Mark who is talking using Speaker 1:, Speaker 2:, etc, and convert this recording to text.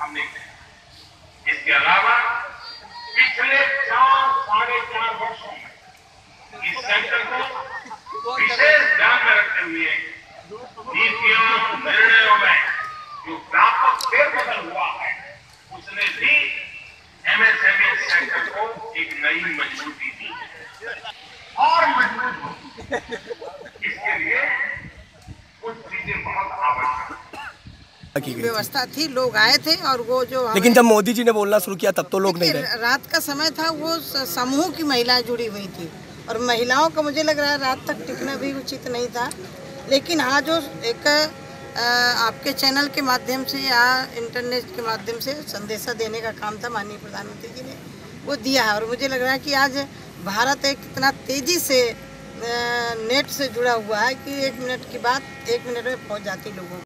Speaker 1: हमने किया। इसके अलावा पिछले 4-4.5 वर्षों में इस सेंटर को विशेष ध्यान में रखते हुए नीतियों निर्णयों में जो व्यापक फेरबदल हुआ है उसने भी एमएसएमई सेक्टर को एक नई मजबूती दी है और मजबूत हो। इसके लिए कुछ चीजें बहुत आवश्यक
Speaker 2: व्यवस्था थी, लोग आए थे और वो जो
Speaker 3: लेकिन जब मोदी जी ने बोलना शुरू किया तब तो लोग नहीं रहे।
Speaker 2: रात का समय था, वो समूह की महिलाएं जुड़ी हुई थी और महिलाओं का मुझे लग रहा है रात तक टिकना भी उचित नहीं था। लेकिन हाँ, जो एक आपके चैनल के माध्यम से या इंटरनेट के माध्यम से संदेशा देने का काम था माननीय प्रधानमंत्री जी ने, वो दिया है। और मुझे लग रहा है कि आज भारत एक इतना तेज़ी से नेट से जुड़ा हुआ है कि 1 मिनट की बात 1 मिनट में पहुंच जाती लोगों को।